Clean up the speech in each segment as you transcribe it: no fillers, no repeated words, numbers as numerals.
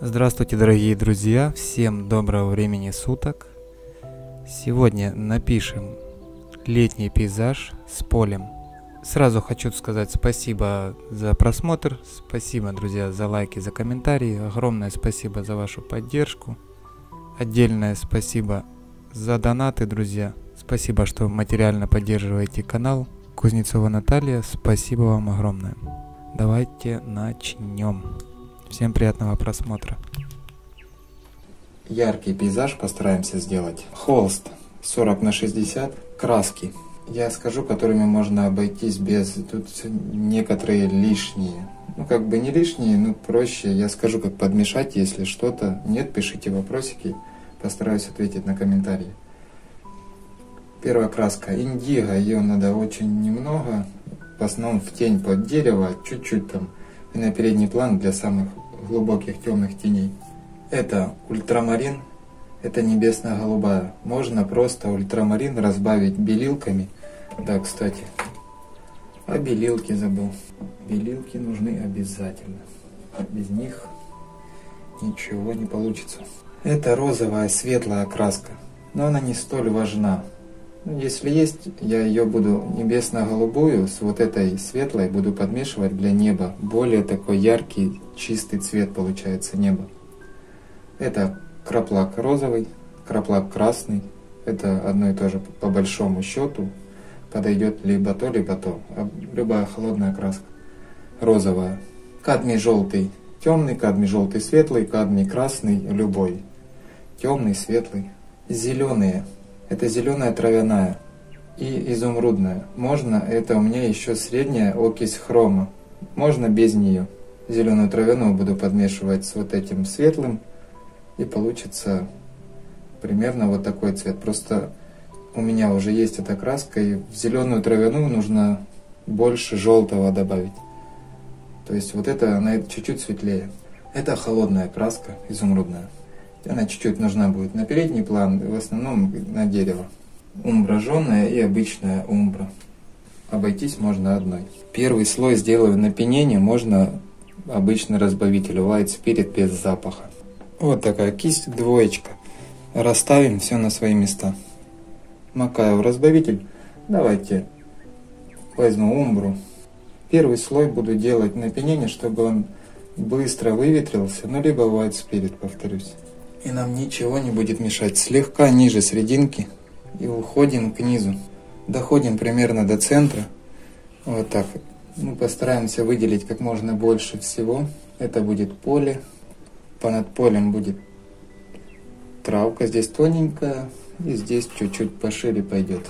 Здравствуйте, дорогие друзья! Всем доброго времени суток! Сегодня напишем летний пейзаж с полем. Сразу хочу сказать спасибо за просмотр, спасибо, друзья, за лайки, за комментарии, огромное спасибо за вашу поддержку, отдельное спасибо за донаты, друзья, спасибо, что материально поддерживаете канал. Кузнецова Наталья, спасибо вам огромное. Давайте начнем. Всем приятного просмотра. Яркий пейзаж постараемся сделать. Холст 40 на 60, краски. Я скажу, которыми можно обойтись без... Тут некоторые лишние. Ну, как бы не лишние, но проще. Я скажу, как подмешать, если что-то нет, пишите вопросики. Постараюсь ответить на комментарии. Первая краска индиго, ее надо очень немного. В основном в тень под дерево, чуть-чуть там. И на передний план для самых глубоких темных теней. Это ультрамарин, это небесно-голубая. Можно просто ультрамарин разбавить белилками. Да, кстати, а белилки забыл. Белилки нужны обязательно. Без них ничего не получится. Это розовая светлая краска, но она не столь важна. Если есть, я ее буду небесно-голубую с вот этой светлой буду подмешивать для неба. Более такой яркий, чистый цвет получается неба. Это краплак розовый, краплак красный. Это одно и то же по большому счету. Подойдет либо то, либо то. Любая холодная краска. Розовая. Кадмий желтый темный, кадмий желтый светлый, кадмий красный любой. Темный, светлый. Зеленые. Это зеленая травяная и изумрудная. Можно, это у меня еще средняя окись хрома. Можно без нее. Зеленую травяную буду подмешивать с вот этим светлым. И получится примерно вот такой цвет. Просто у меня уже есть эта краска. И в зеленую травяную нужно больше желтого добавить. То есть вот это, она чуть-чуть светлее. Это холодная краска, изумрудная. Она чуть-чуть нужна будет на передний план, в основном на дерево. Умбра жженая и обычная умбра. Обойтись можно одной. Первый слой сделаю на пенение, можно обычный разбавитель White Spirit без запаха. Вот такая кисть, двоечка. Расставим все на свои места. Макаю в разбавитель. Давайте возьму умбру. Первый слой буду делать на пенение, чтобы он быстро выветрился, ну либо White Spirit, повторюсь. И нам ничего не будет мешать. Слегка ниже серединки и уходим к низу. Доходим примерно до центра. Вот так. Мы постараемся выделить как можно больше всего. Это будет поле. Понад полем будет травка. Здесь тоненькая. И здесь чуть-чуть пошире пойдет.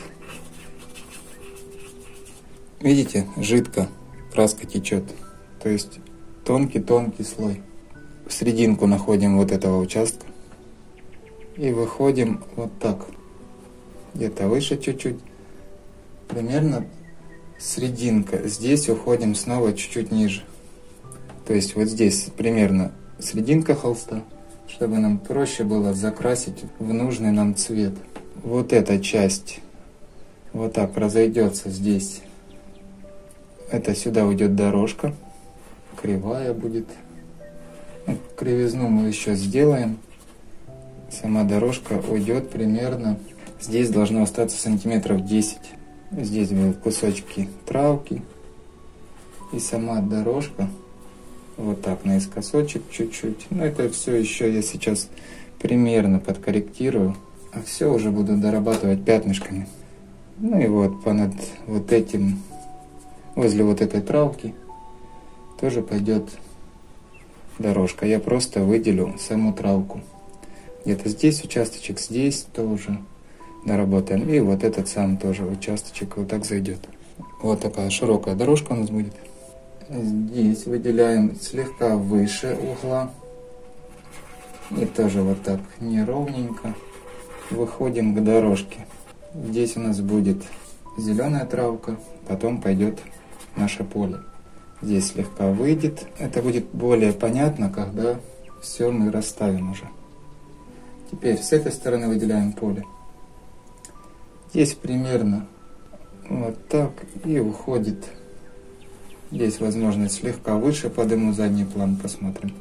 Видите, жидко краска течет. То есть тонкий-тонкий слой. В серединку находим вот этого участка. И выходим вот так, где-то выше чуть-чуть, примерно серединка. Здесь уходим снова чуть-чуть ниже. То есть вот здесь примерно серединка холста, чтобы нам проще было закрасить в нужный нам цвет. Вот эта часть вот так разойдется здесь. Это сюда уйдет дорожка, кривая будет. Кривизну мы еще сделаем. Сама дорожка уйдет примерно, здесь должно остаться сантиметров 10. Здесь будут кусочки травки. И сама дорожка вот так наискосочек чуть-чуть. Но это все еще я сейчас примерно подкорректирую. А все уже буду дорабатывать пятнышками. Ну и вот понад вот этим, возле вот этой травки тоже пойдет дорожка. Я просто выделю саму травку. Где-то здесь участочек, здесь тоже доработаем. И вот этот сам тоже участочек вот так зайдет. Вот такая широкая дорожка у нас будет. Здесь выделяем слегка выше угла. И тоже вот так неровненько выходим к дорожке. Здесь у нас будет зеленая травка, потом пойдет наше поле. Здесь слегка выйдет. Это будет более понятно, когда все мы расставим уже. Теперь с этой стороны выделяем поле. Здесь примерно вот так и уходит. Здесь возможно слегка выше, подниму задний план, посмотрим.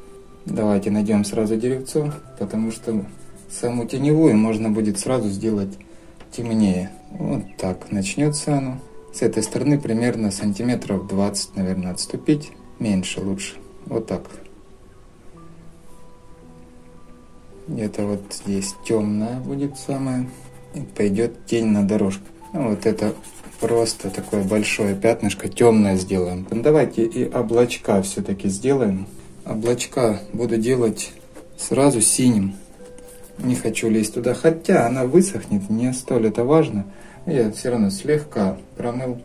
Давайте найдем сразу деревцо, потому что саму теневую можно будет сразу сделать темнее. Вот так начнется оно. С этой стороны примерно сантиметров 20, наверное, отступить. Меньше лучше. Вот так. Где-то вот здесь темная будет самая. И пойдет тень на дорожку. Ну, вот это просто такое большое пятнышко темное сделаем. Ну, давайте и облачка все-таки сделаем. Облачка буду делать сразу синим. Не хочу лезть туда, хотя она высохнет, не столь это важно. Я все равно слегка промыл.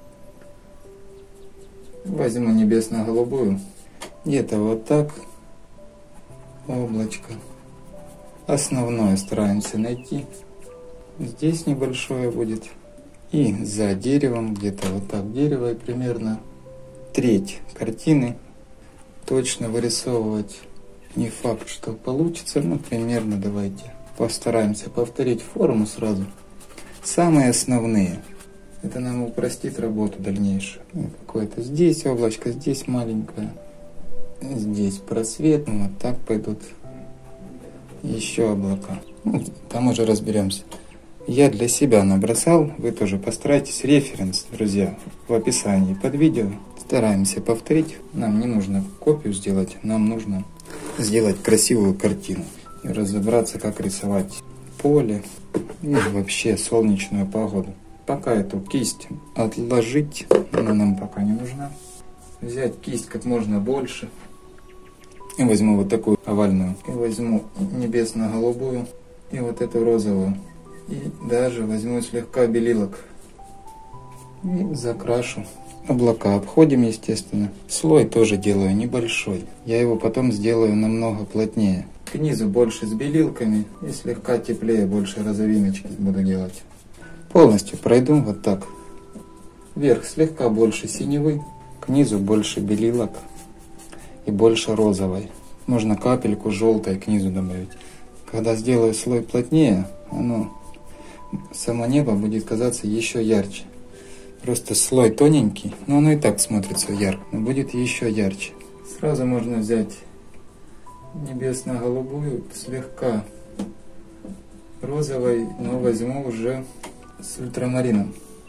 Возьму небесно-голубую. Где-то вот так. Облачко. Основное стараемся найти. Здесь небольшое будет. И за деревом, где-то вот так дерево, и примерно треть картины точно вырисовывать. Не факт, что получится, но примерно давайте постараемся повторить форму сразу. Самые основные. Это нам упростит работу дальнейшую. Какое-то здесь облачко, здесь маленькое. Здесь просвет. Вот так пойдут еще облака. Ну, там уже разберемся. Я для себя набросал. Вы тоже постарайтесь. Референс, друзья, в описании под видео. Стараемся повторить. Нам не нужно копию сделать. Нам нужно сделать красивую картину. И разобраться, как рисовать поле. И вообще солнечную погоду. Пока эту кисть отложить. Она нам пока не нужна. Взять кисть как можно больше. И возьму вот такую овальную. И возьму небесно-голубую. И вот эту розовую. И даже возьму слегка белилок. И закрашу. Облака обходим, естественно. Слой тоже делаю небольшой. Я его потом сделаю намного плотнее. К низу больше с белилками. И слегка теплее, больше розовиночки буду делать. Полностью пройду вот так. Вверх слегка больше синевы. К низу больше белилок. И больше розовой. Можно капельку желтой к низу добавить. Когда сделаю слой плотнее, само небо будет казаться еще ярче. Просто слой тоненький, но оно и так смотрится ярко, но будет еще ярче. Сразу можно взять небесно-голубую, слегка розовой, но возьму уже с ультрамарином.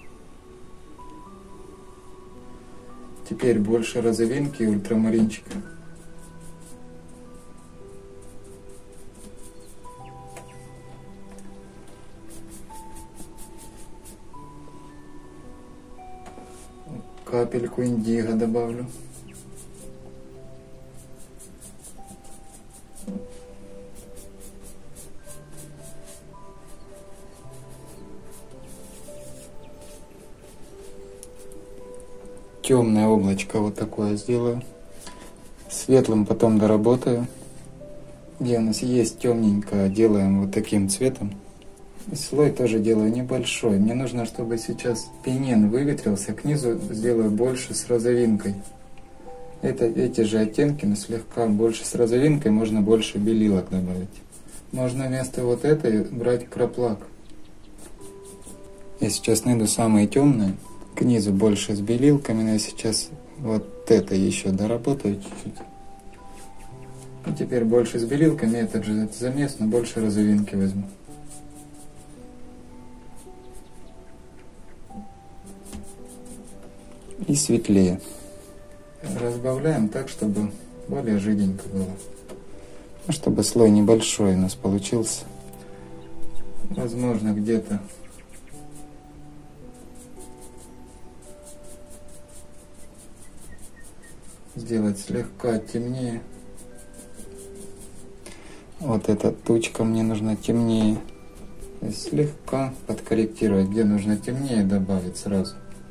Теперь больше розовинки и ультрамаринчика. Капельку индиго добавлю. Темное облачко вот такое сделаю. Светлым потом доработаю. Где у нас есть темненькое, делаем вот таким цветом. И слой тоже делаю небольшой. Мне нужно, чтобы сейчас пенен выветрился. К низу сделаю больше с розовинкой. Эти же оттенки, но слегка больше с розовинкой, можно больше белилок добавить. Можно вместо вот этой брать краплак. Я сейчас найду самые темные. К низу больше с белилками, но я сейчас вот это еще доработаю чуть-чуть. И теперь больше с белилками, этот же замес, но больше розовинки возьму. И светлее. Разбавляем так, чтобы более жиденько было. Чтобы слой небольшой у нас получился. Возможно, где-то сделать слегка темнее. Вот эта тучка мне нужна темнее. То есть слегка подкорректировать, где нужно темнее, добавить сразу.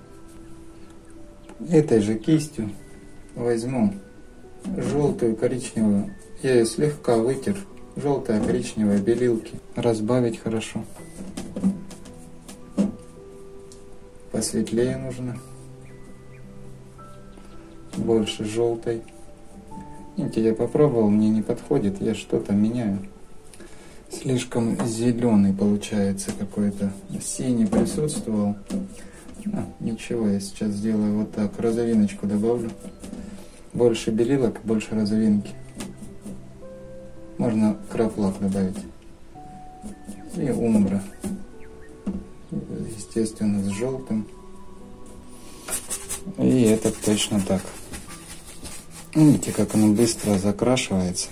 Этой же кистью возьму желтую, коричневую. Я ее слегка вытер. Желтая, коричневая, белилки. Разбавить хорошо. Посветлее нужно. Больше желтой. Видите, я попробовал, мне не подходит. Я что-то меняю. Слишком зеленый получается какой-то. Синий присутствовал. Ничего, я сейчас сделаю вот так. Розовиночку добавлю. Больше белилок, больше розовинки. Можно краплак добавить. И умбра. Естественно, с желтым. И это точно так. Видите, как оно быстро закрашивается.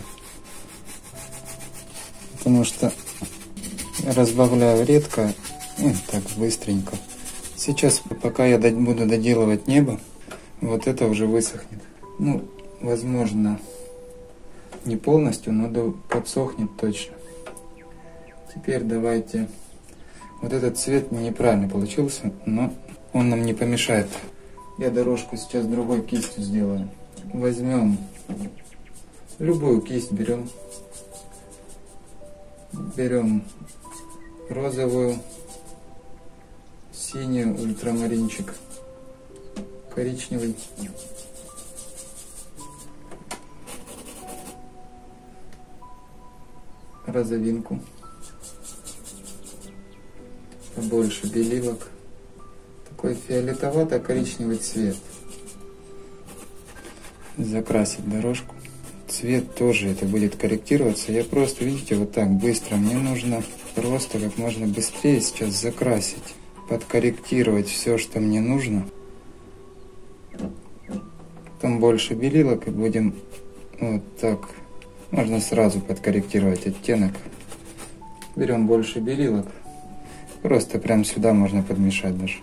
Потому что я разбавляю редко и так быстренько. Сейчас, пока я буду доделывать небо, вот это уже высохнет. Ну, возможно, не полностью, но подсохнет точно. Теперь давайте... Вот этот цвет неправильно получился, но он нам не помешает. Я дорожку сейчас другой кистью сделаю. Возьмем любую кисть, берем розовую, синюю, ультрамаринчик, коричневый, розовинку, побольше белилок, такой фиолетовато-коричневый цвет. Закрасить дорожку. Цвет тоже это будет корректироваться. Я просто, видите, вот так быстро. Мне нужно просто как можно быстрее сейчас закрасить, подкорректировать все, что мне нужно. Потом больше белилок и будем вот так. Можно сразу подкорректировать оттенок. Берем больше белилок. Просто прям сюда можно подмешать даже.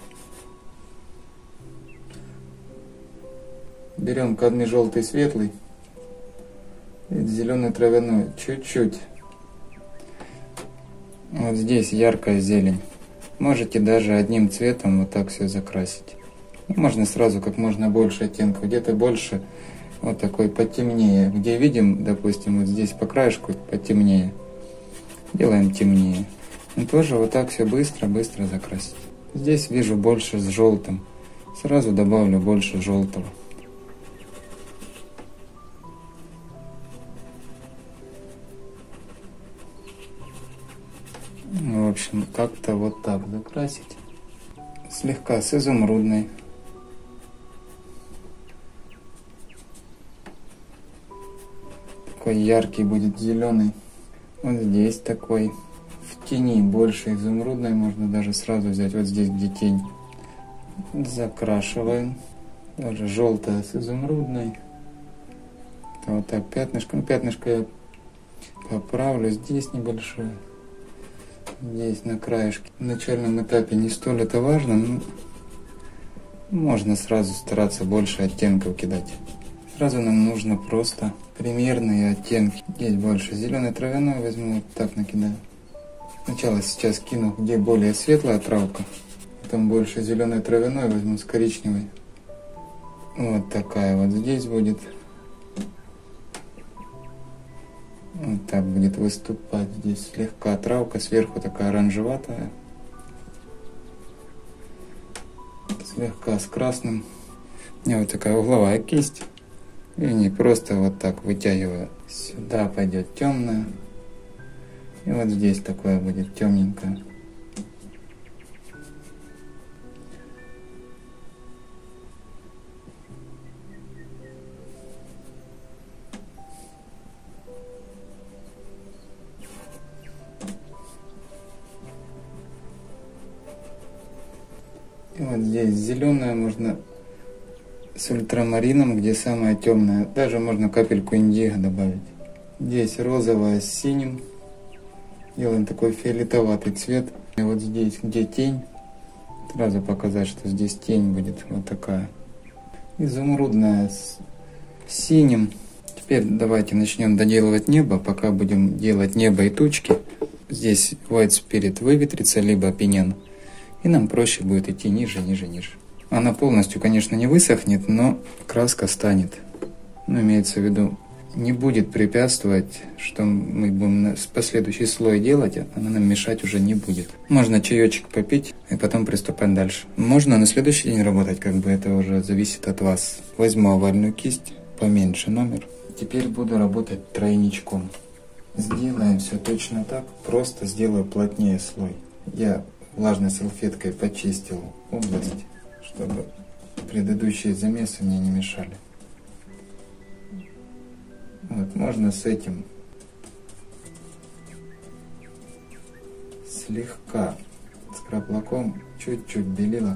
Берем кадмий желтый светлый. И зеленый травяной. Чуть-чуть. Вот здесь яркая зелень. Можете даже одним цветом вот так все закрасить. Можно сразу как можно больше оттенков. Где-то больше вот такой потемнее. Где видим, допустим, вот здесь по краешку потемнее. Делаем темнее. И тоже вот так все быстро-быстро закрасить. Здесь вижу больше с желтым. Сразу добавлю больше желтого. В общем, как-то вот так закрасить. Слегка с изумрудной. Такой яркий будет зеленый. Вот здесь такой. В тени больше изумрудной. Можно даже сразу взять вот здесь, где тень. Закрашиваем. Даже желтая с изумрудной. Вот так пятнышко. Пятнышко я поправлю. Здесь небольшое. Здесь на краешке. В начальном этапе не столь это важно, но можно сразу стараться больше оттенков кидать. Сразу нам нужно просто примерные оттенки. Здесь больше зеленый травяной возьму, вот так накидаю. Сначала сейчас кину, где более светлая травка. Потом больше зеленый травяной возьму с коричневой. Вот такая вот здесь будет. Вот так будет выступать. Здесь слегка травка, сверху такая оранжеватая. Слегка с красным. И вот такая угловая кисть. И не просто вот так вытягиваю. Сюда пойдет темная. И вот здесь такое будет темненькое. И вот здесь зеленая можно с ультрамарином, где самая темная. Даже можно капельку индиго добавить. Здесь розовая с синим. Делаем такой фиолетоватый цвет. И вот здесь, где тень, сразу показать, что здесь тень будет вот такая. Изумрудная с синим. Теперь давайте начнем доделывать небо. Пока будем делать небо и тучки. Здесь White Spirit выветрится, либо пенен. И нам проще будет идти ниже, ниже, ниже. Она полностью, конечно, не высохнет, но краска станет. Ну, имеется в виду, не будет препятствовать, что мы будем последующий слой делать, она нам мешать уже не будет. Можно чаечек попить и потом приступать дальше. Можно на следующий день работать, как бы это уже зависит от вас. Возьму овальную кисть, поменьше номер. Теперь буду работать тройничком. Сделаем все точно так, просто сделаю плотнее слой. Я влажной салфеткой почистил область, чтобы предыдущие замесы мне не мешали. Вот, можно с этим слегка скраб-лаком, чуть-чуть белилок.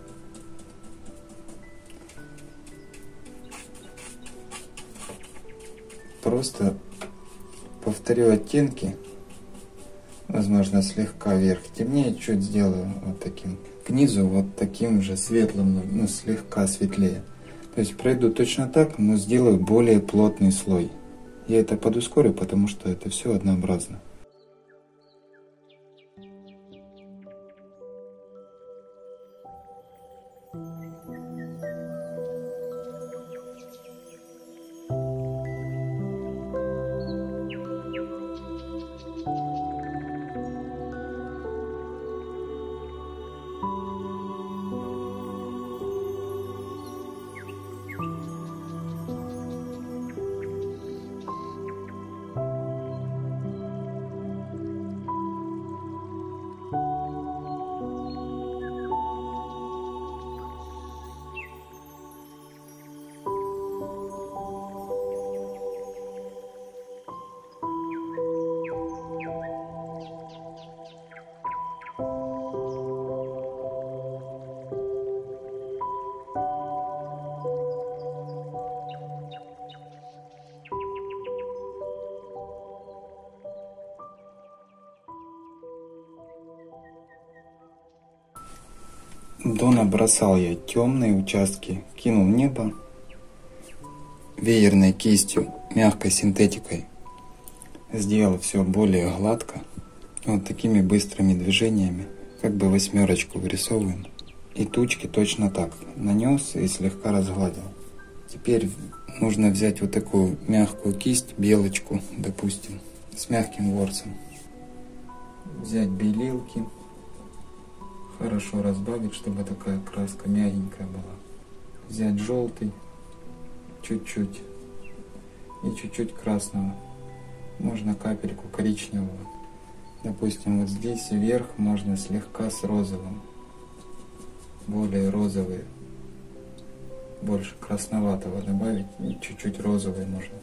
Просто повторю оттенки, возможно, слегка вверх темнее, чуть сделаю вот таким. К низу вот таким же светлым, ну слегка светлее. То есть пройду точно так, но сделаю более плотный слой. Я это подускорю, потому что это все однообразно. Донабросал я темные участки, кинул в небо веерной кистью, мягкой синтетикой. Сделал все более гладко. Вот такими быстрыми движениями, как бы восьмерочку вырисовываем. И тучки точно так. Нанес и слегка разгладил. Теперь нужно взять вот такую мягкую кисть, белочку, допустим, с мягким ворсом. Взять белилки. Хорошо разбавить, чтобы такая краска мягенькая была. Взять желтый, чуть-чуть, и чуть-чуть красного. Можно капельку коричневого. Допустим, вот здесь вверх можно слегка с розовым. Более розовые. Больше красноватого добавить, и чуть-чуть розовый можно.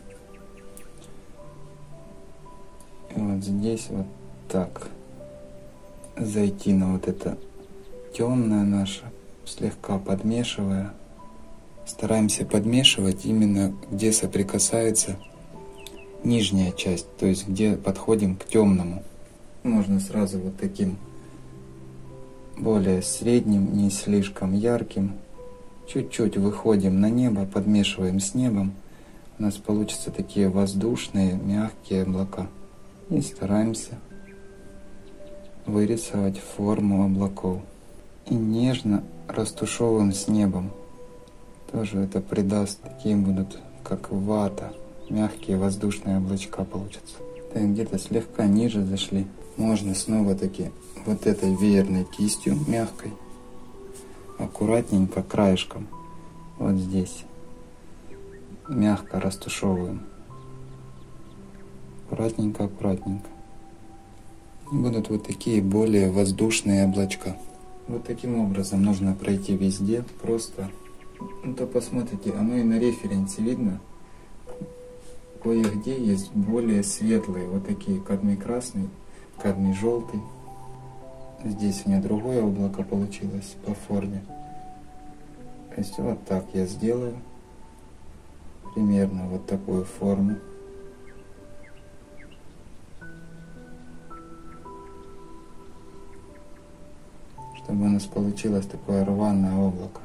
И вот здесь вот так зайти на вот это темная наша, слегка подмешивая. Стараемся подмешивать именно где соприкасается нижняя часть, то есть где подходим к темному. Можно сразу вот таким более средним, не слишком ярким. Чуть-чуть выходим на небо, подмешиваем с небом. У нас получатся такие воздушные, мягкие облака. И стараемся вырисовать форму облаков. И нежно растушевываем с небом. Тоже это придаст, такие будут как вата, мягкие воздушные облачка получатся. Так, где-то слегка ниже зашли. Можно снова таки вот этой веерной кистью мягкой, аккуратненько краешком, вот здесь, мягко растушевываем. Аккуратненько, аккуратненько. И будут вот такие более воздушные облачка. Вот таким образом нужно пройти везде, просто, ну то посмотрите, оно и на референсе видно, кое-где есть более светлые, вот такие, кадмий красный, кадмий желтый. Здесь у меня другое облако получилось по форме. То есть вот так я сделаю, примерно вот такую форму. Чтобы у нас получилось такое рваное облако.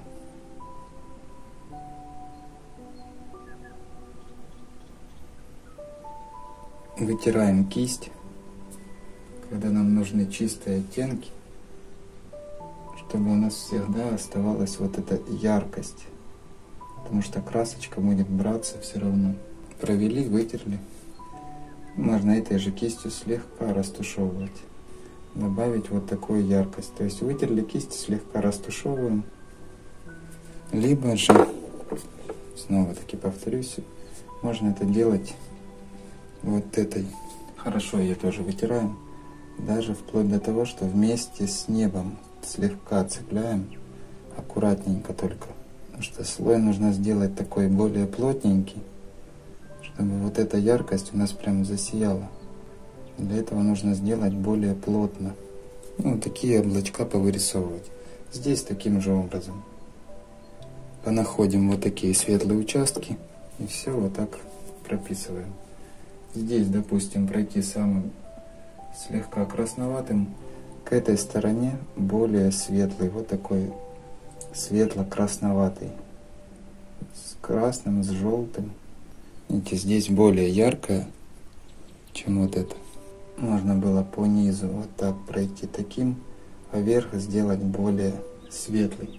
Вытираем кисть, когда нам нужны чистые оттенки, чтобы у нас всегда оставалась вот эта яркость, потому что красочка будет браться все равно. Провели, вытерли. Можно этой же кистью слегка растушевывать. Добавить вот такую яркость. То есть вытерли кисть, слегка растушевываем. Либо же, снова таки повторюсь, можно это делать вот этой. Хорошо ее тоже вытираем. Даже вплоть до того, что вместе с небом слегка цепляем. Аккуратненько только. Потому что слой нужно сделать такой более плотненький, чтобы вот эта яркость у нас прям засияла. Для этого нужно сделать более плотно. Ну, такие облачка повырисовывать. Здесь таким же образом. Понаходим вот такие светлые участки и все вот так прописываем. Здесь, допустим, пройти самым слегка красноватым, к этой стороне более светлый, вот такой светло-красноватый, с красным, с желтым. Видите, здесь более яркое, чем вот это. Можно было по низу вот так пройти таким, а верх сделать более светлый.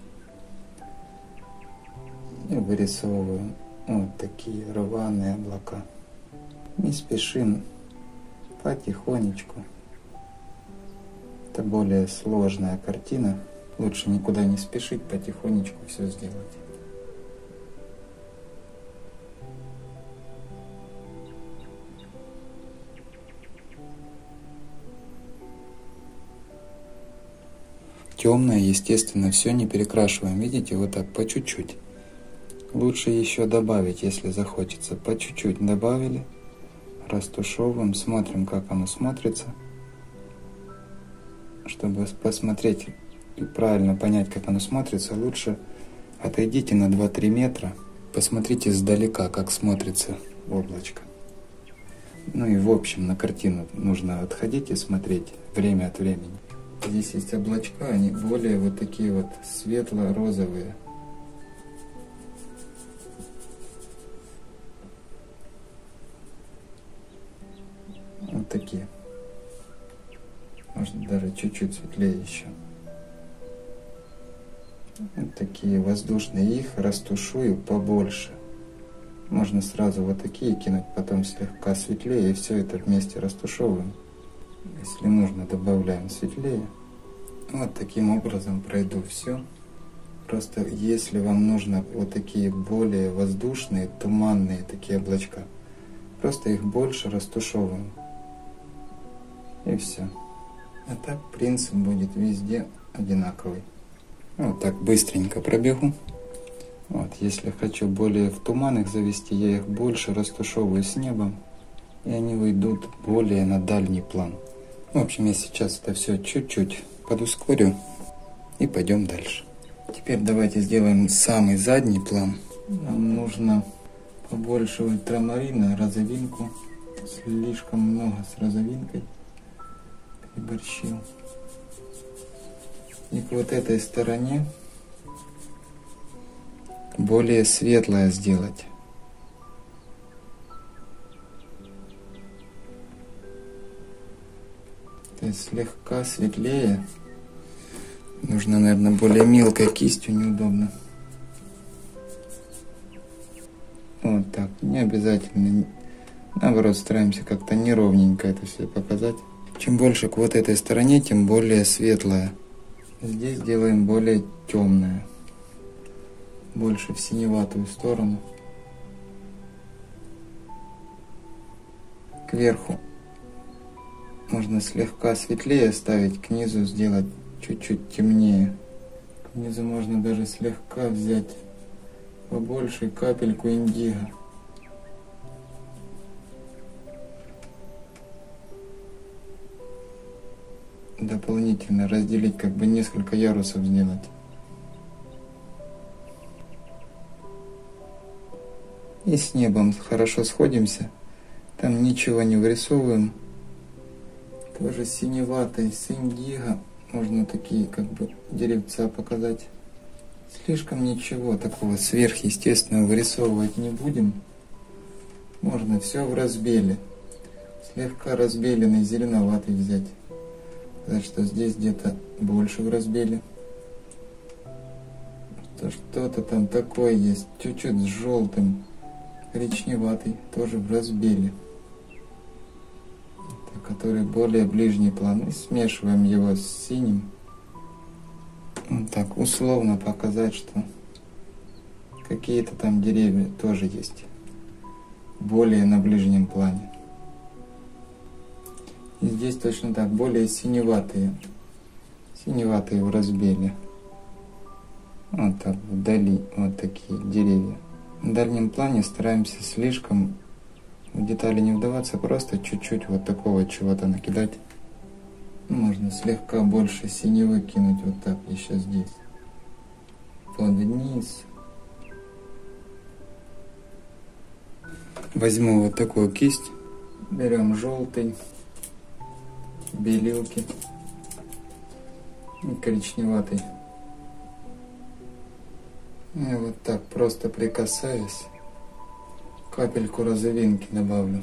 И вырисовываем вот такие рваные облака. Не спешим, потихонечку. Это более сложная картина. Лучше никуда не спешить, потихонечку все сделать. Темное, естественно, все не перекрашиваем. Видите, вот так по чуть-чуть. Лучше еще добавить, если захочется. По чуть-чуть добавили, растушевываем, смотрим, как оно смотрится. Чтобы посмотреть и правильно понять, как оно смотрится, лучше отойдите на 2-3 метра, посмотрите издалека, как смотрится облачко. Ну и в общем на картину нужно отходить и смотреть время от времени. Здесь есть облачка, они более вот такие вот светло-розовые. Вот такие. Может даже чуть-чуть светлее еще. Вот такие воздушные. Их растушую побольше. Можно сразу вот такие кинуть, потом слегка светлее, и все это вместе растушевываем. Если нужно, добавляем светлее. Вот таким образом пройду все. Просто если вам нужно вот такие более воздушные, туманные такие облачка, просто их больше растушевываем. И все. А так принцип будет везде одинаковый. Вот так быстренько пробегу. Вот, если хочу более в туман их завести, я их больше растушевываю с небом, и они уйдут более на дальний план. В общем, я сейчас это все чуть-чуть подускорю и пойдем дальше. Теперь давайте сделаем самый задний план. Нам нужно побольше ультрамарина, розовинку. Слишком много с розовинкой переборщил. И к вот этой стороне более светлое сделать. То есть слегка светлее. Нужно, наверное, более мелкой кистью, неудобно. Вот так. Не обязательно. Наоборот, стараемся как-то неровненько это все показать. Чем больше к вот этой стороне, тем более светлое. Здесь делаем более темное. Больше в синеватую сторону. Кверху можно слегка светлее ставить, к низу сделать чуть-чуть темнее. К низу можно даже слегка взять побольше капельку индиго. Дополнительно разделить, как бы несколько ярусов сделать. И с небом хорошо сходимся. Там ничего не вырисовываем. Тоже синеватой, с индиго. Можно такие как бы деревца показать. Слишком ничего такого сверхъестественного вырисовывать не будем. Можно все в разбеле. Слегка разбеленный зеленоватый взять. Сказать, что здесь где-то больше в разбеле. Что-то там такое есть. Чуть-чуть с желтым. Коричневатый. Тоже в разбеле. Который более ближний план. И смешиваем его с синим. Вот так условно показать, что какие-то там деревья тоже есть. Более на ближнем плане. И здесь точно так, более синеватые. Синеватые в разбеле. Вот так вдали, вот такие деревья. На дальнем плане стараемся слишком в детали не вдаваться, просто чуть-чуть вот такого чего-то накидать. Можно слегка больше синевы кинуть вот так еще здесь. Под низ. Возьму вот такую кисть. Берем желтый, белилки и коричневатый. И вот так просто прикасаясь, капельку розовинки добавлю.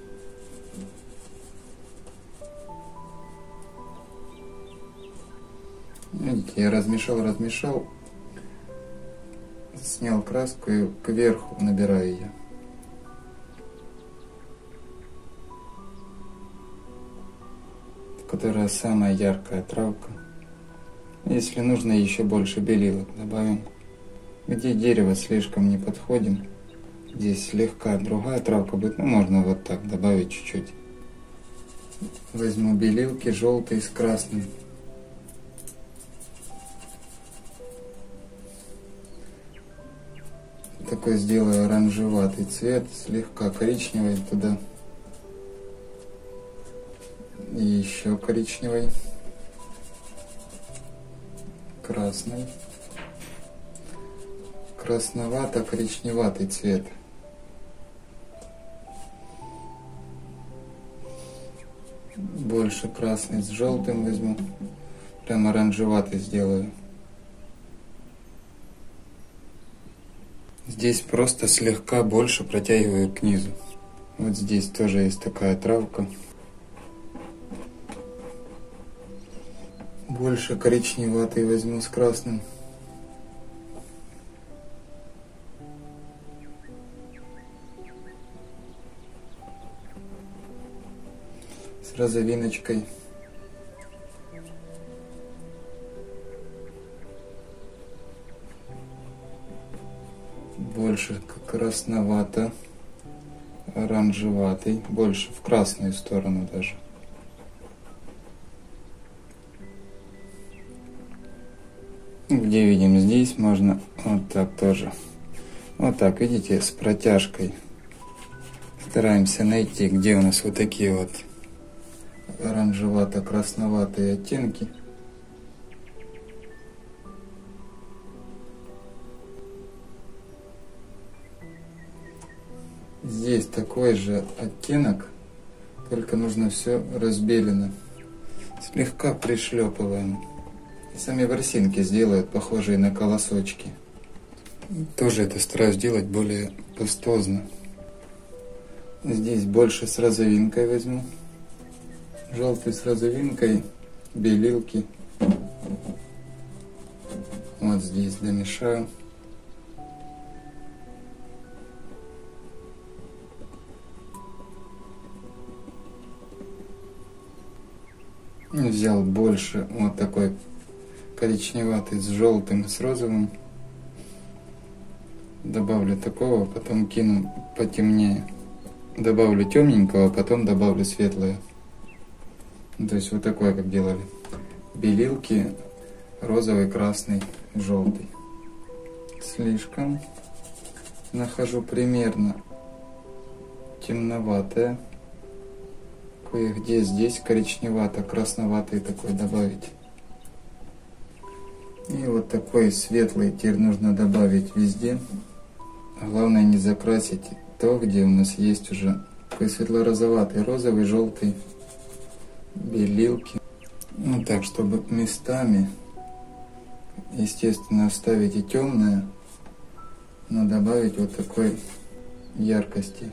Видите, я размешал, снял краску и кверху набираю ее. Которая самая яркая травка. Если нужно, еще больше белилок добавим. Где дерево слишком не подходим, здесь слегка другая травка будет, ну можно вот так добавить чуть-чуть. Возьму белилки желтый с красным. Такой сделаю оранжеватый цвет, слегка коричневый туда. И еще коричневый. Красный. Красновато-коричневатый цвет. Больше красный с желтым возьму. Прям оранжеватый сделаю. Здесь просто слегка больше протягиваю к низу. Вот здесь тоже есть такая травка. Больше коричневатый возьму с красным. С розовиночкой. Больше красновато, оранжеватый, больше в красную сторону даже. Где видим, здесь можно вот так тоже. Вот так, видите, с протяжкой. Стараемся найти, где у нас вот такие вот оранжевато-красноватые оттенки. Здесь такой же оттенок, только нужно все разбелено. Слегка пришлепываем. И сами ворсинки сделают похожие на колосочки. Тоже это стараюсь делать более пастозно. Здесь больше с розовинкой возьму. Желтый с розовинкой, белилки. Вот здесь домешаю. Взял больше вот такой коричневатый с желтым и с розовым. Добавлю такого, потом кину потемнее. Добавлю темненького, потом добавлю светлое. То есть вот такое, как делали. Белилки розовый, красный, желтый. Слишком нахожу примерно темноватое. Кое-где здесь коричневато, красноватый такой добавить. И вот такой светлый теперь нужно добавить везде. Главное не закрасить то, где у нас есть уже такой светло-розоватый, розовый, желтый, белилки. Ну так, чтобы местами, естественно, оставить и темное, но добавить вот такой яркости.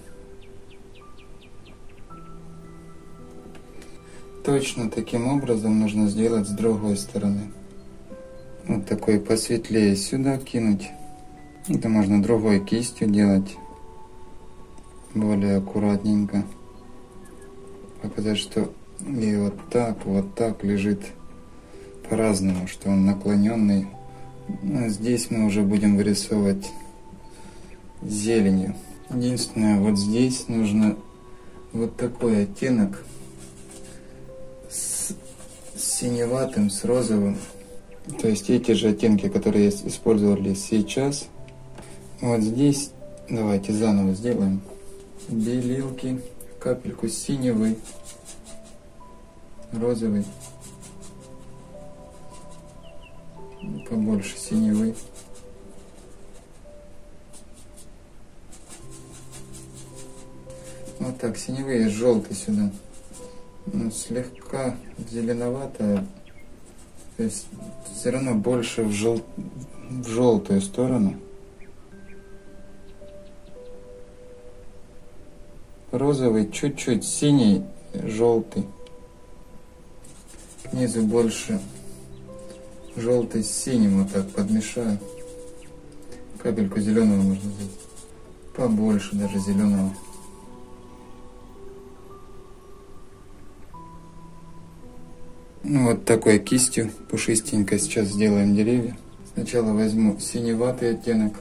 Точно таким образом нужно сделать с другой стороны. Вот такой посветлее сюда кинуть. Это можно другой кистью делать. Более аккуратненько. Показать, что и вот так лежит по-разному, что он наклоненный. А здесь мы уже будем вырисовывать зеленью. Единственное, вот здесь нужно вот такой оттенок с синеватым, с розовым. То есть эти же оттенки, которые использовали сейчас. Вот здесь давайте заново сделаем. Белилки, капельку синевый, розовый. побольше синевы. Вот так, синевые, желтый сюда. Ну, слегка зеленоватая, то есть все равно больше в желтую сторону. Розовый, чуть-чуть синий, желтый. К низу больше желтый с синим, вот так подмешаю. Капельку зеленого можно взять, побольше даже зеленого. Ну, вот такой кистью пушистенько сейчас сделаем деревья. Сначала возьму синеватый оттенок.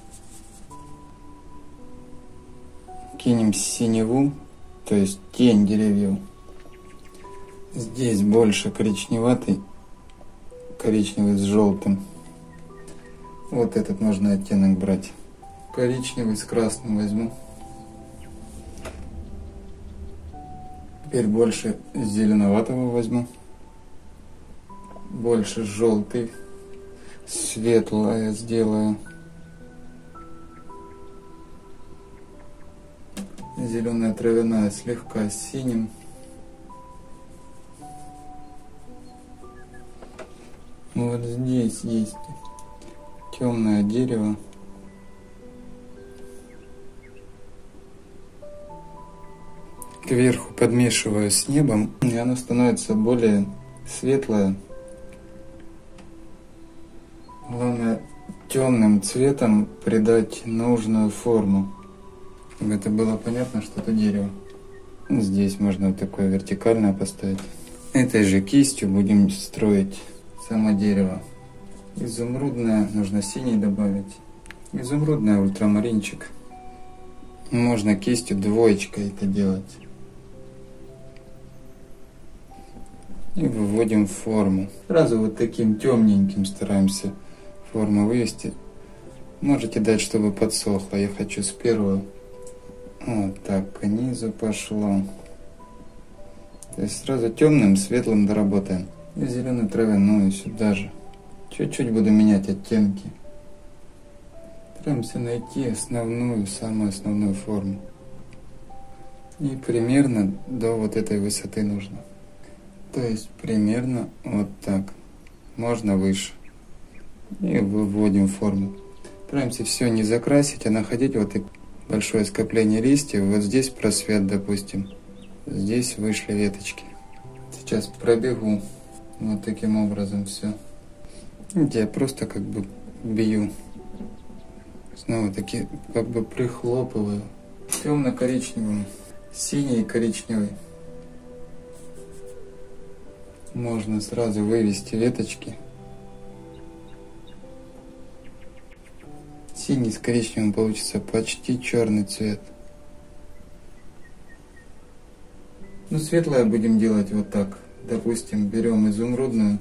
Кинем синеву, то есть тень деревьев. Здесь больше коричневатый, коричневый с желтым. Вот этот можно оттенок брать. Коричневый с красным возьму. Теперь больше зеленоватого возьму. Больше желтый, светлое сделаю. Зеленая травяная слегка синим. Вот здесь есть темное дерево. Кверху подмешиваю с небом, и оно становится более светлое. Главное темным цветом придать нужную форму, чтобы это было понятно, что это дерево. Здесь можно вот такое вертикальное поставить. Этой же кистью будем строить само дерево. Изумрудное, нужно синий добавить. Изумрудное, ультрамаринчик. Можно кистью двоечкой это делать. И выводим форму. Сразу вот таким темненьким стараемся форму вывести. Можете дать, чтобы подсохло. Я хочу с первого. Вот так, к низу пошло. То есть сразу темным, светлым доработаем. И зеленую травяную сюда же. Чуть-чуть буду менять оттенки. Стараемся найти основную, самую основную форму. И примерно до вот этой высоты нужно. То есть примерно вот так. Можно выше. И выводим форму. Стараемся все не закрасить, а находить вот большое скопление листьев. Вот здесь просвет, допустим. Здесь вышли веточки. Сейчас пробегу вот таким образом все. Я просто как бы бью. Снова таки как бы прихлопываю. Темно-коричневым, синий и коричневый. Можно сразу вывести веточки. Синий с коричневым получится почти черный цвет. Ну, светлое будем делать вот так. Допустим, берем изумрудную,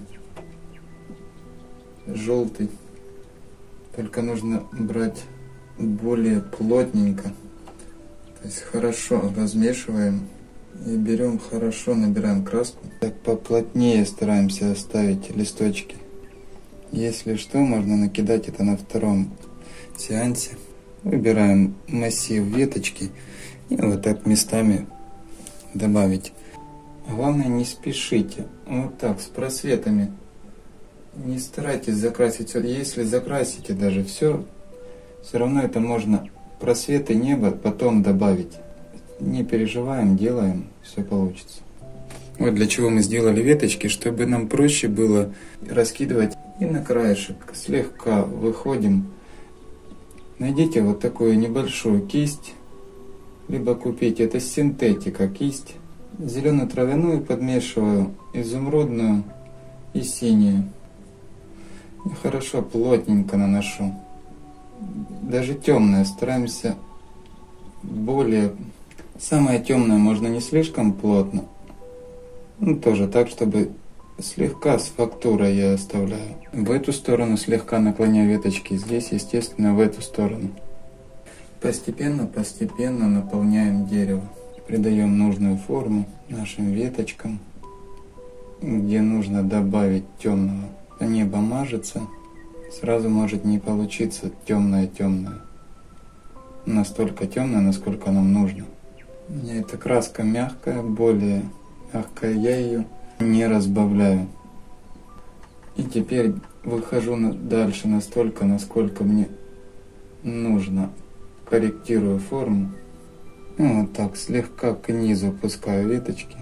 желтый. Только нужно брать более плотненько. То есть хорошо размешиваем и берем хорошо, набираем краску. Так поплотнее стараемся оставить листочки. Если что, можно накидать это на втором сеансе. Выбираем массив веточки и вот так местами добавить. Главное, не спешите. Вот так, с просветами. Не старайтесь закрасить все. Если закрасите даже все равно это можно просветы неба потом добавить. Не переживаем, делаем, все получится. Вот для чего мы сделали веточки, чтобы нам проще было раскидывать. И на краешек слегка выходим. Найдите вот такую небольшую кисть, либо купите, это синтетика кисть. Зеленую травяную подмешиваю, изумрудную и синюю. И хорошо плотненько наношу. Даже темное стараемся более... Самое темное можно не слишком плотно. Ну, тоже так, чтобы слегка с фактурой я оставляю. В эту сторону слегка наклоняю веточки. Здесь, естественно, в эту сторону. Постепенно наполняем дерево. Придаем нужную форму нашим веточкам. Где нужно добавить темного, небо мажется, сразу может не получиться темное-темное. Настолько темное, насколько нам нужно. У меня эта краска мягкая, более мягкая, я ее не разбавляю. И теперь выхожу дальше настолько, насколько мне нужно. Корректирую форму. Вот так, слегка к низу опускаю веточки.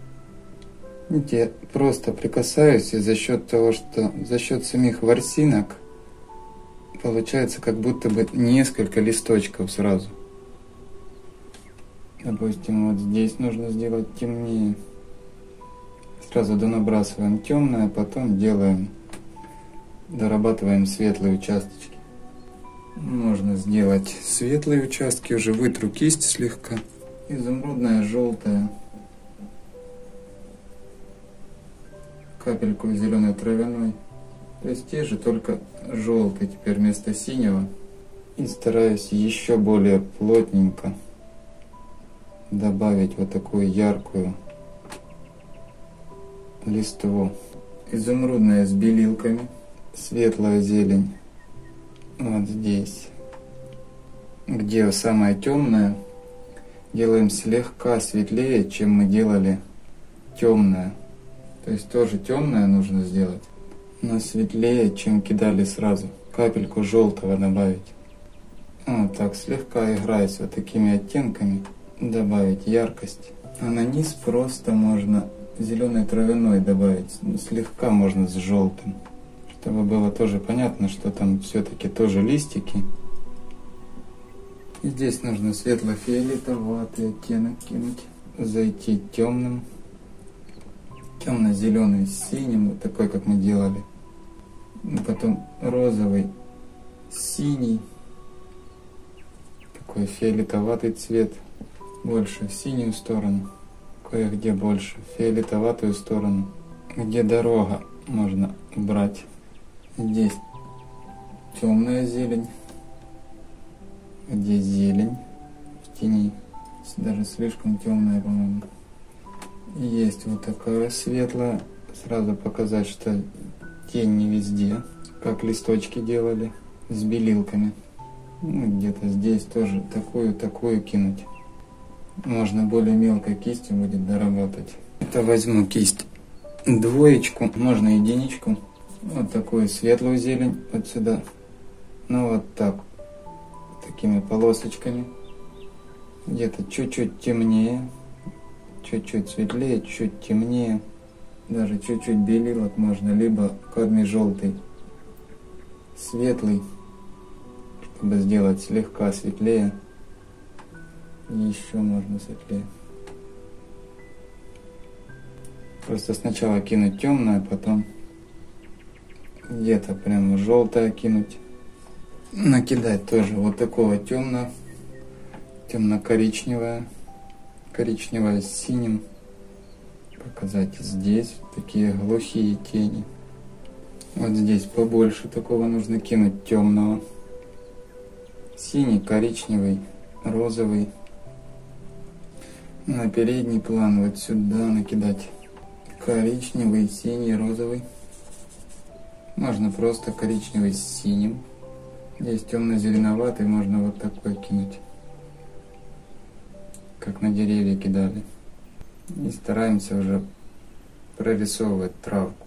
Я просто прикасаюсь, и за счет того, что за счет самих ворсинок получается как будто бы несколько листочков сразу. Допустим, вот здесь нужно сделать темнее. Сразу донабрасываем темное, потом дорабатываем светлые участочки. Можно сделать светлые участки, уже вытру кисть слегка. Изумрудная, желтая. Капельку зеленой травяной. То есть те же, только желтый теперь вместо синего. И стараюсь еще более плотненько добавить вот такую яркую листву. Изумрудная с белилками, светлая зелень. Вот здесь, где самая темная, делаем слегка светлее, чем мы делали темное. То есть тоже темное нужно сделать, но светлее, чем кидали сразу. Капельку желтого добавить. Вот так, слегка играясь вот такими оттенками, добавить яркость. А на низ просто можно зеленой травяной добавить, слегка можно с желтым. Чтобы было тоже понятно, что там все-таки тоже листики. И здесь нужно светло-фиолетоватый оттенок кинуть. Зайти темным. Темно-зеленый с синим, вот такой, как мы делали. Потом розовый, синий. Такой фиолетоватый цвет. Больше в синюю сторону. Кое-где больше в фиолетоватую сторону. Где дорога, можно убрать. Здесь темная зелень, где зелень в тени, даже слишком темная, по-моему. Есть вот такая светлая, сразу показать, что тень не везде, как листочки делали с белилками. Ну, где-то здесь тоже такую кинуть. Можно более мелкой кистью будет доработать. Это возьму кисть двоечку, можно единичку. Вот такую светлую зелень вот сюда. Ну вот так. Такими полосочками. Где-то чуть-чуть темнее. Чуть-чуть светлее, чуть темнее. Даже чуть-чуть белилок можно. Либо кадмий желтый. Светлый. Чтобы сделать слегка светлее. Еще можно светлее. Просто сначала кинуть темное, потом где-то прямо желтое кинуть. Накидать тоже вот такого темно-коричневое. Коричневое с синим. Показать здесь такие глухие тени. Вот здесь побольше такого нужно кинуть темного. Синий, коричневый, розовый. На передний план вот сюда накидать. Коричневый, синий, розовый. Можно просто коричневый с синим. Здесь темно-зеленоватый, можно вот такой кинуть. Как на деревья кидали. И стараемся уже прорисовывать травку.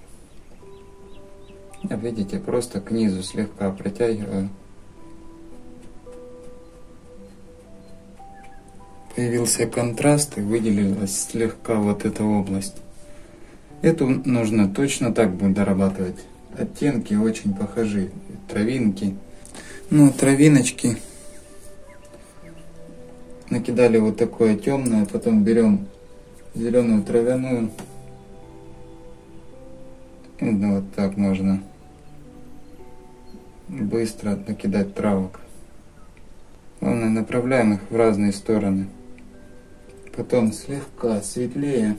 Видите, просто к низу слегка протягиваю. Появился контраст и выделилась слегка вот эта область. Эту нужно точно так будет дорабатывать. Оттенки очень похожи. Травинки. Ну, травиночки. Накидали вот такое темное, потом берем зеленую травяную. И вот так можно быстро накидать травок. Главное, направляем их в разные стороны. Потом слегка светлее.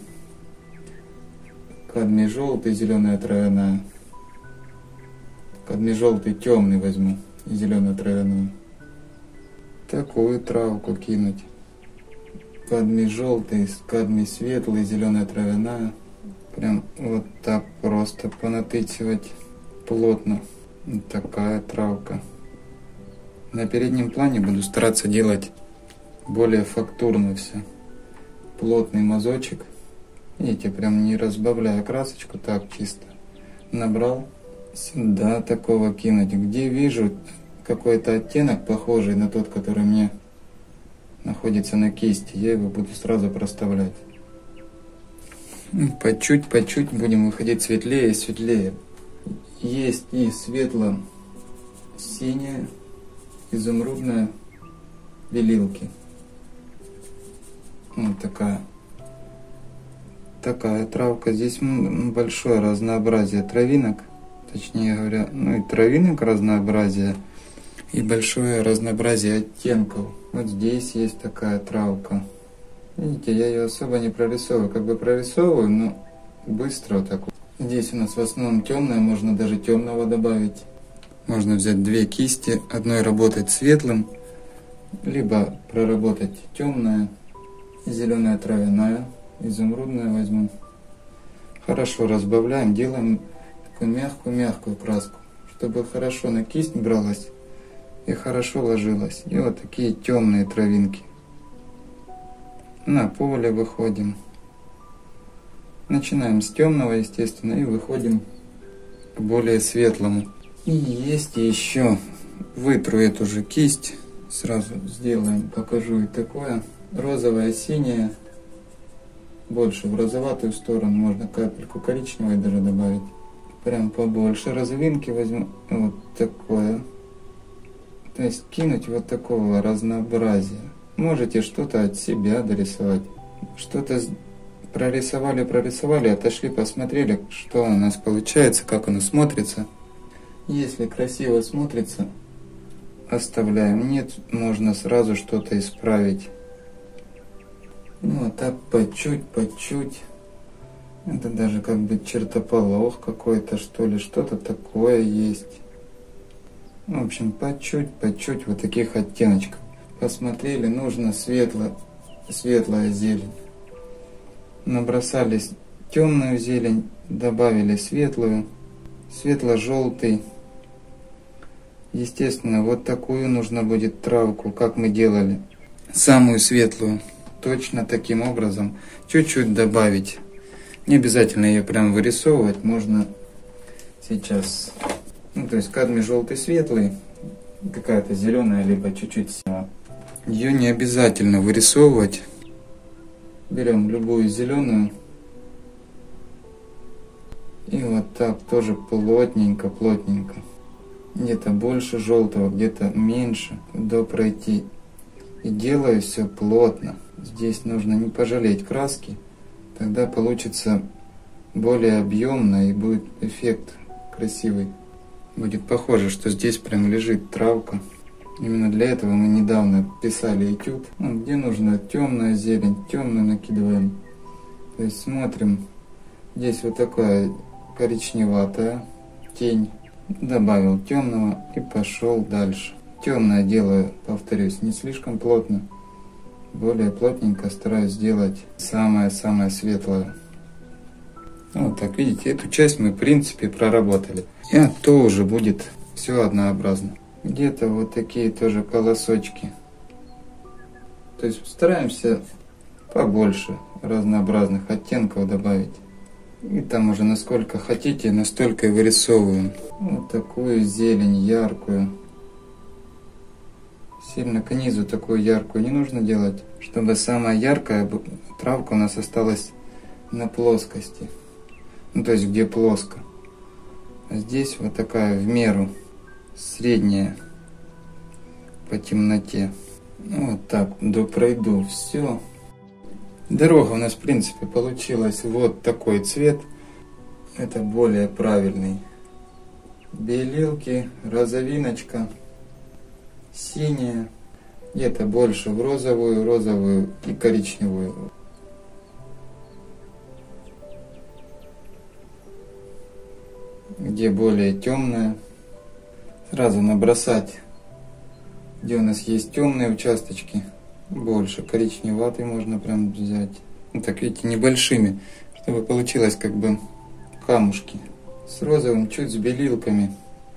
Кадмий желтый, зеленая травяная. Кадмий желтый темный возьму и зеленую травяную. Такую травку кинуть. Кадмий желтый, кадмий светлый, зеленая травяная. Прям вот так просто понатычивать. плотно. Вот такая травка. На переднем плане буду стараться делать более фактурно все. Плотный мазочек. Видите, прям не разбавляя красочку, так чисто. Набрал. Сюда такого кинуть. Где вижу какой-то оттенок похожий на тот, который мне находится на кисти, я его буду сразу проставлять. По чуть будем выходить светлее и светлее. Есть и светло-синяя, изумрудная белилки. Вот такая травка. Здесь большое разнообразие травинок, точнее говоря, ну и травинок разнообразие, и большое разнообразие оттенков. Вот здесь есть такая травка. Видите, я ее особо не прорисовываю, как бы прорисовываю, но быстро вот так вот. Здесь у нас в основном темная, можно даже темного добавить. Можно взять две кисти, одной работать светлым, либо проработать темная, зеленая травяная, изумрудная возьму. Хорошо разбавляем, делаем такую мягкую краску, чтобы хорошо на кисть бралась и хорошо ложилась. И вот такие темные травинки. На поле выходим. Начинаем с темного, естественно, и выходим к более светлому. И есть еще, вытру эту же кисть, сразу сделаем, покажу и такое. Розовое, синее, больше в розоватую сторону, можно капельку коричневой даже добавить. Прям побольше розовинки возьму, вот такое. То есть кинуть вот такого разнообразия. Можете что-то от себя дорисовать. Что-то прорисовали, отошли, посмотрели, что у нас получается, как оно смотрится. Если красиво смотрится, оставляем. Нет, можно сразу что-то исправить. Ну, а так по чуть. Это даже как бы чертополох какой-то, что ли, что-то такое есть. В общем, по чуть вот таких оттеночков. Посмотрели, нужно светлая зелень. Набросали темную зелень, добавили светлую, светло-желтый. Естественно, вот такую нужно будет травку, как мы делали. Самую светлую. Точно таким образом. Чуть-чуть добавить. Не обязательно ее прям вырисовывать. Можно сейчас. Ну, то есть кадмий желтый светлый. Какая-то зеленая, либо чуть-чуть синего. Ее не обязательно вырисовывать. Берем любую зеленую. И вот так тоже плотненько. Где-то больше желтого, где-то меньше. До пройти. И делаю все плотно. Здесь нужно не пожалеть краски. Тогда получится более объемно и будет эффект красивый. Будет похоже, что здесь прям лежит травка. Именно для этого мы недавно писали этюд, где нужно темная зелень, темную накидываем. То есть смотрим, здесь вот такая коричневатая тень. Добавил темного и пошел дальше. Темное делаю, повторюсь, не слишком плотно. Более плотненько стараюсь сделать самое-самое светлое. Вот так, видите, эту часть мы в принципе проработали. И то уже будет все однообразно. Где-то вот такие тоже колосочки. То есть стараемся побольше разнообразных оттенков добавить. И там уже насколько хотите, настолько и вырисовываем. Вот такую зелень яркую. Сильно к низу такую яркую не нужно делать, чтобы самая яркая травка у нас осталась на плоскости. Ну, то есть где плоско. А здесь вот такая в меру средняя по темноте. Ну, вот так пройду все. Дорога у нас в принципе получилась вот такой цвет. Это более правильный. Белилки, розовиночка, синяя, где-то больше в розовую и коричневую. Где более темная, сразу набросать, где у нас есть темные участочки, больше коричневатый можно прям взять. Вот так, видите, небольшими, чтобы получилось как бы камушки с розовым, чуть с белилками.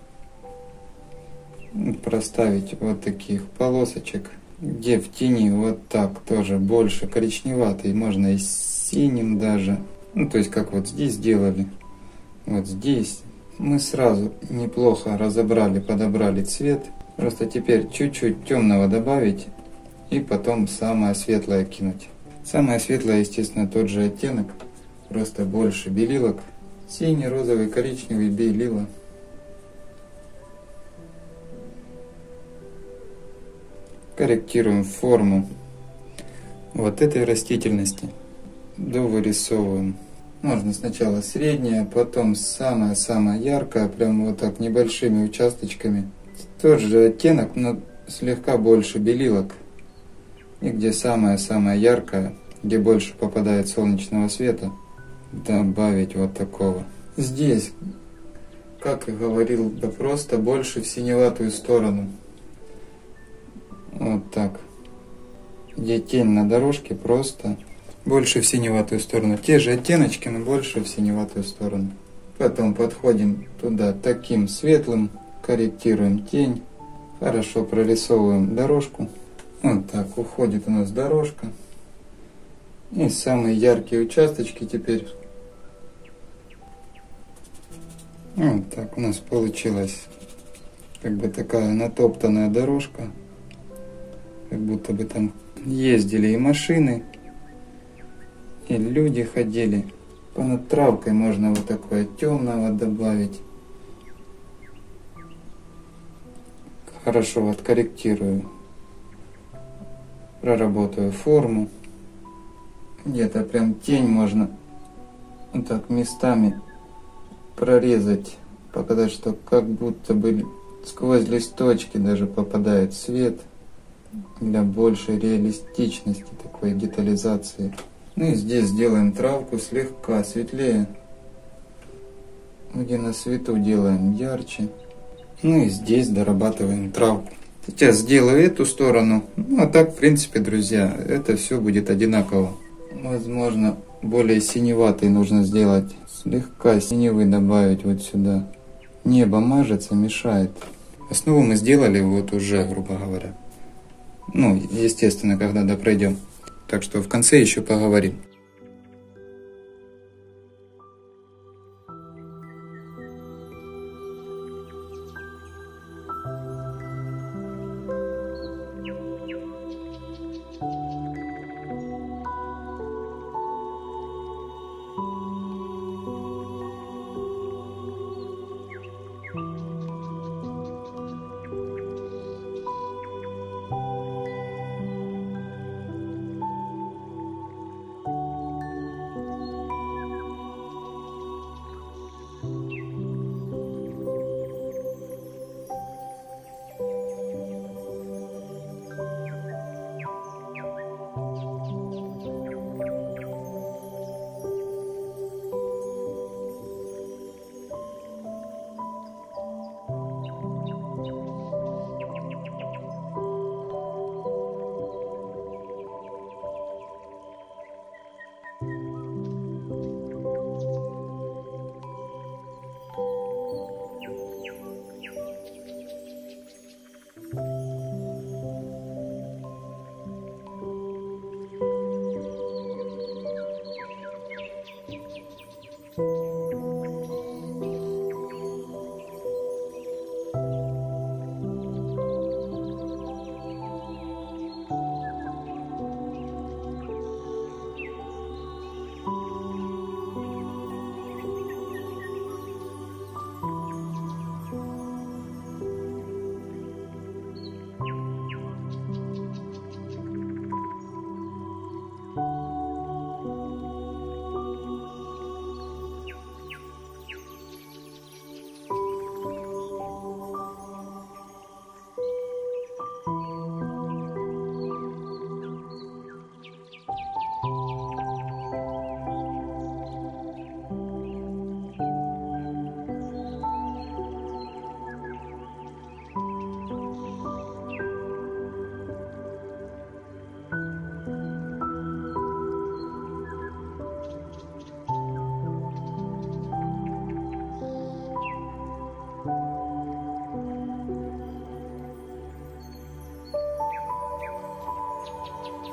Проставить вот таких полосочек, где в тени вот так тоже больше коричневатый, можно и с синим даже. Ну, то есть как вот здесь сделали. Вот здесь мы сразу неплохо разобрали, подобрали цвет. Просто теперь чуть-чуть темного добавить и потом самое светлое кинуть. Самое светлое, естественно, тот же оттенок, просто больше белилок. Синий, розовый, коричневый, белила. Корректируем форму вот этой растительности. Довырисовываем. Можно сначала среднее, потом самое-самое яркое, прям вот так небольшими участочками. Тот же оттенок, но слегка больше белилок. И где самое-самое яркое, где больше попадает солнечного света, добавить вот такого. Здесь, как и говорил, да просто больше в синеватую сторону. Вот так. Где тень на дорожке, просто больше в синеватую сторону. Те же оттеночки, но больше в синеватую сторону. Потом подходим туда таким светлым, корректируем тень. Хорошо прорисовываем дорожку. Вот так уходит у нас дорожка. И самые яркие участочки теперь. Вот так у нас получилась как бы такая натоптанная дорожка. Как будто бы там ездили и машины, и люди ходили. Понад травкой можно вот такое темного добавить. Хорошо откорректирую. Проработаю форму. Где-то прям тень можно вот так местами прорезать. Показать, что как будто бы сквозь листочки даже попадает свет. Для большей реалистичности, такой детализации. Ну и здесь сделаем травку слегка светлее. Где на свету делаем ярче. Ну и здесь дорабатываем травку. Сейчас сделаю эту сторону. Ну а так, в принципе, друзья, это все будет одинаково. Возможно, более синеватый нужно сделать. Слегка синевы добавить вот сюда. Небо мажется, мешает. Основу мы сделали вот уже, грубо говоря. Ну, естественно, когда допройдем. Так что в конце еще поговорим.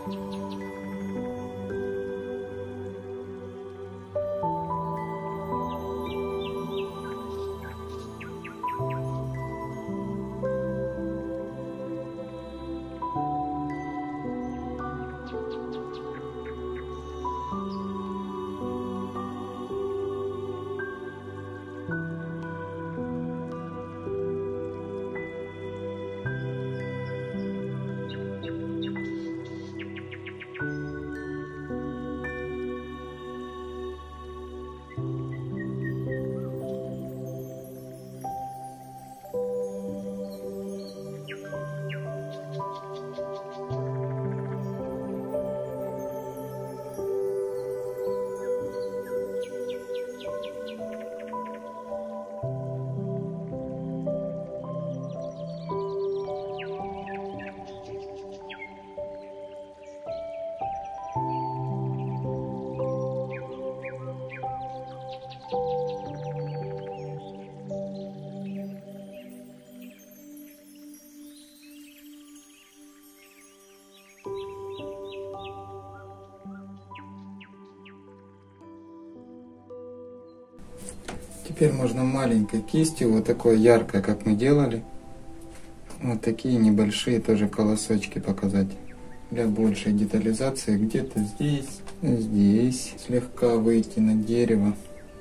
Теперь можно маленькой кистью, вот такой яркой, как мы делали, вот такие небольшие тоже колосочки показать. Для большей детализации где-то здесь слегка выйти на дерево.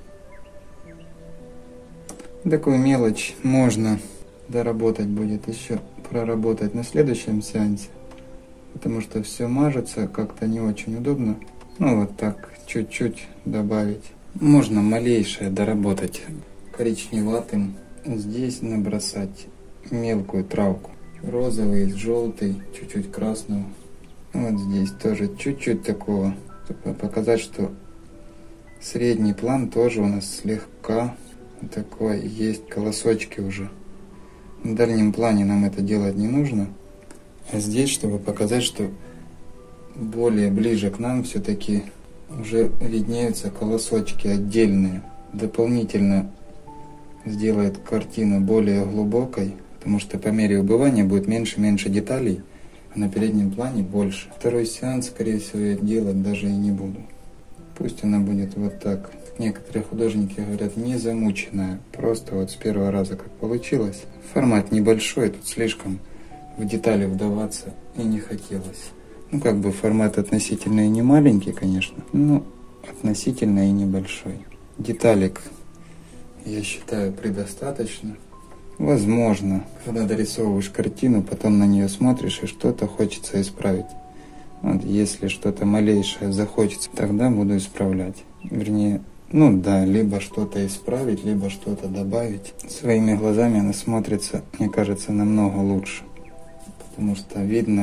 Такую мелочь можно доработать будет еще, проработать на следующем сеансе, потому что все мажется, как-то не очень удобно. Ну вот так, чуть-чуть добавить. Можно малейшее доработать коричневатым. Здесь набросать мелкую травку. Розовый, желтый, чуть-чуть красного. Вот здесь тоже чуть-чуть такого. Чтобы показать, что средний план тоже у нас слегка такой. Есть колосочки уже. В дальнем плане нам это делать не нужно. А здесь, чтобы показать, что более ближе к нам все-таки уже виднеются колосочки отдельные. Дополнительно сделает картину более глубокой, потому что по мере убывания будет меньше и меньше деталей, а на переднем плане больше. Второй сеанс, скорее всего, я делать даже и не буду. Пусть она будет вот так. Некоторые художники говорят, не замученная, просто вот с первого раза как получилось. Формат небольшой, тут слишком в детали вдаваться и не хотелось. Ну, как бы формат относительно и не маленький, конечно, но относительно и небольшой. Деталек, я считаю, предостаточно. Возможно, когда дорисовываешь картину, потом на нее смотришь и что-то хочется исправить. Вот, если что-то малейшее захочется, тогда буду исправлять. Вернее, ну да, либо что-то исправить, либо что-то добавить. Своими глазами она смотрится, мне кажется, намного лучше. Потому что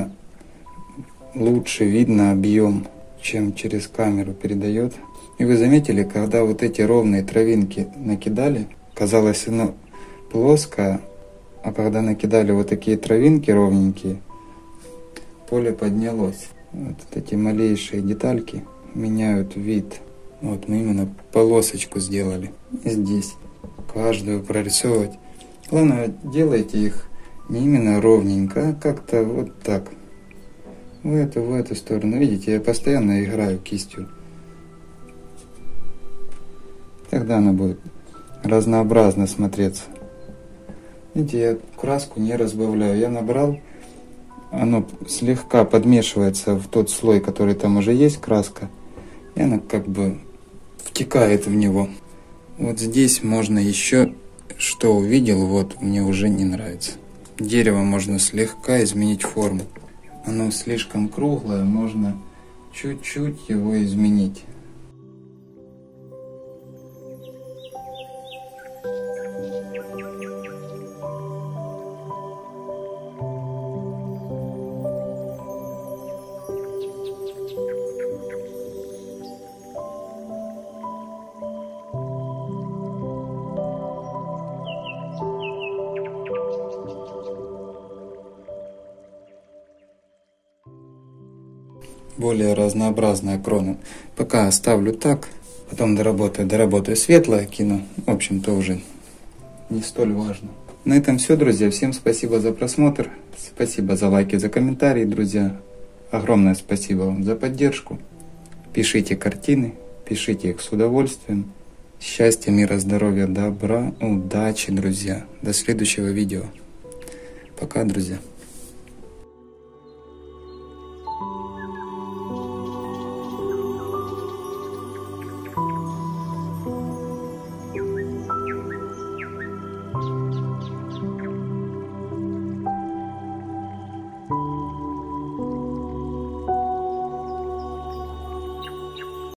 лучше видно объем, чем через камеру передает. И вы заметили, когда вот эти ровные травинки накидали, казалось оно плоское, а когда накидали вот такие травинки ровненькие, поле поднялось. Вот эти малейшие детальки меняют вид. Вот мы именно полосочку сделали. И здесь каждую прорисовывать. Главное, делайте их не именно ровненько, а как-то вот так. В эту сторону. Видите, я постоянно играю кистью. Тогда она будет разнообразно смотреться. Видите, я краску не разбавляю. Я набрал, оно слегка подмешивается в тот слой, который там уже есть, краска. И она как бы втекает в него. Вот здесь можно еще, что увидел, вот мне уже не нравится. Дерево можно слегка изменить форму. Оно слишком круглое, можно чуть-чуть его изменить. Более разнообразная крона. Пока оставлю так, потом доработаю светлое, кину. В общем-то уже не столь важно. На этом все, друзья. Всем спасибо за просмотр. Спасибо за лайки, за комментарии, друзья. огромное спасибо вам за поддержку. Пишите картины, пишите их с удовольствием. Счастья, мира, здоровья, добра, удачи, друзья. До следующего видео. Пока, друзья.